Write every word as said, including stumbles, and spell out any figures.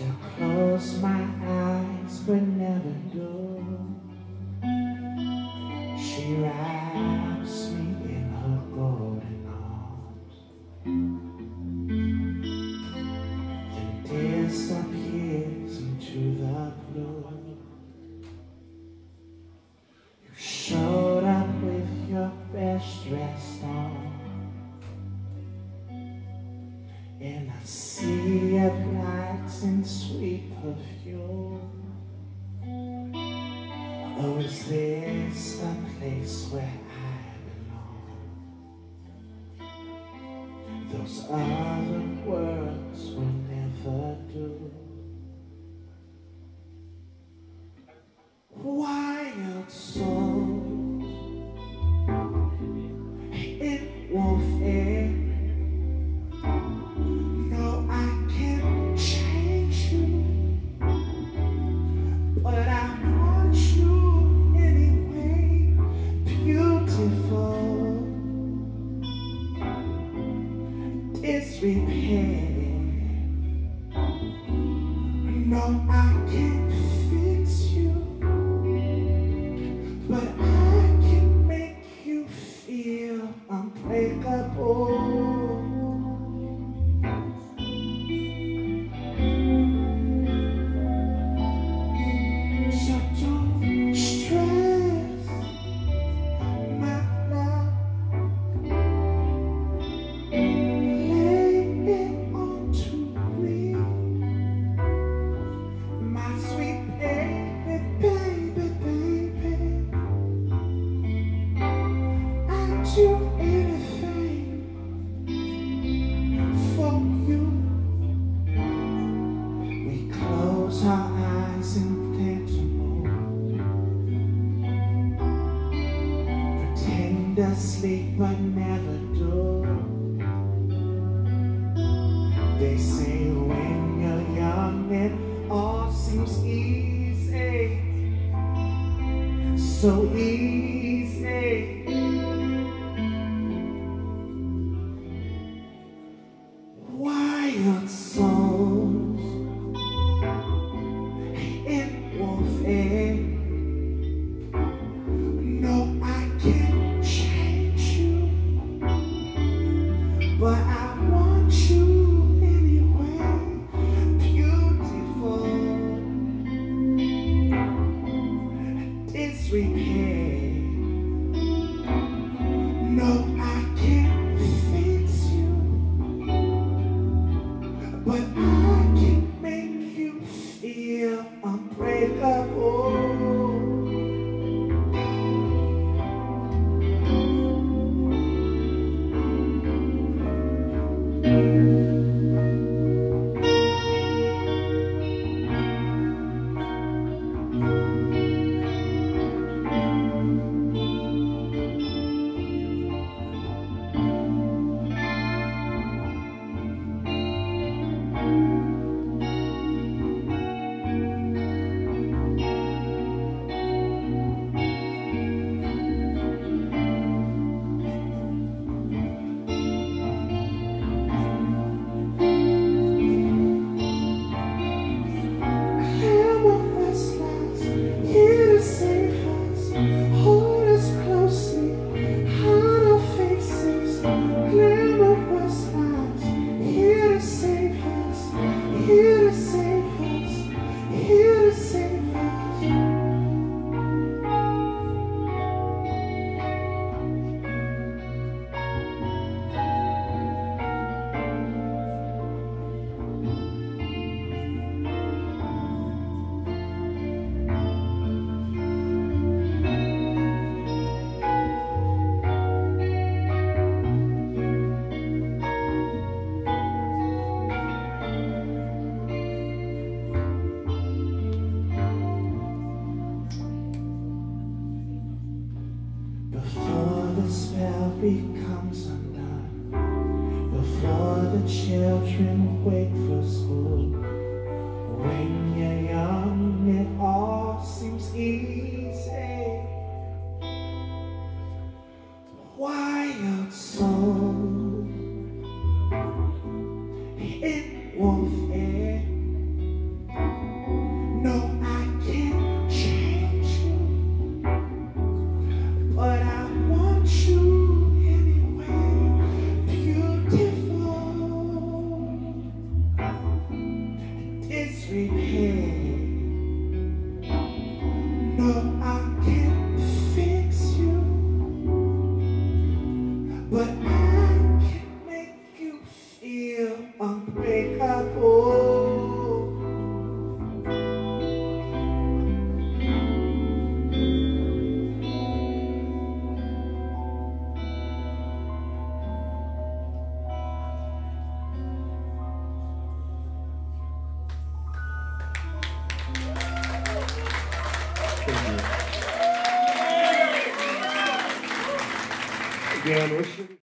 close my eyes but never do. She wraps me in her golden arms, then disappears into the blue. You showed up with your best dress on, in a sea of lights and sweet perfume. Oh, is this the place where I belong? Those other words will never do. Wild souls in wolf air. No, I can't change you, but I want you anyway. Beautiful, disrepair. No, I can't fix you, but I can make you feel unbreakable. Do anything for you. We close our eyes and plan to move, pretend to sleep but never do. They say when you're young it all seems easy, so easy. Wild souls in wolf air. No, I can't change you, but I want you anyway. Beautiful, disrepair. No, I can't fix you, but I can make you feel unbreakable. Before the spell becomes undone, before the children wake for school, when you're young it all seems easy. Wild souls in wolf air. repair. No, I can't fix you, but I can make you feel unbreakable. Again, what should